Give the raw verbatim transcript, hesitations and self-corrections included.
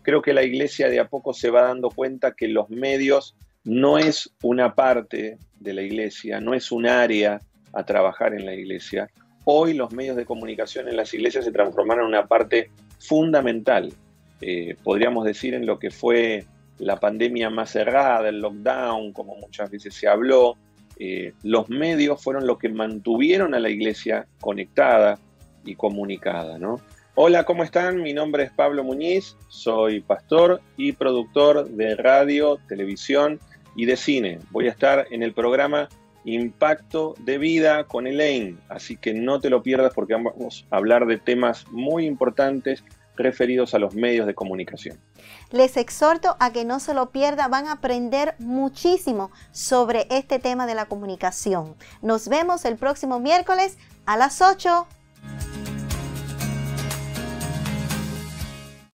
creo que la Iglesia de a poco se va dando cuenta que los medios no es una parte de la Iglesia, no es un área a trabajar en la Iglesia. Hoy los medios de comunicación en las iglesias se transformaron en una parte fundamental, eh, podríamos decir, en lo que fue la pandemia más cerrada, el lockdown, como muchas veces se habló. Eh, los medios fueron los que mantuvieron a la iglesia conectada y comunicada, ¿no? Hola, ¿cómo están? Mi nombre es Pablo Muñiz, soy pastor y productor de radio, televisión y de cine. Voy a estar en el programa Impacto de Vida con Elaine, así que no te lo pierdas porque vamos a hablar de temas muy importantes referidos a los medios de comunicación. Les exhorto a que no se lo pierdan, van a aprender muchísimo sobre este tema de la comunicación. Nos vemos el próximo miércoles a las ocho.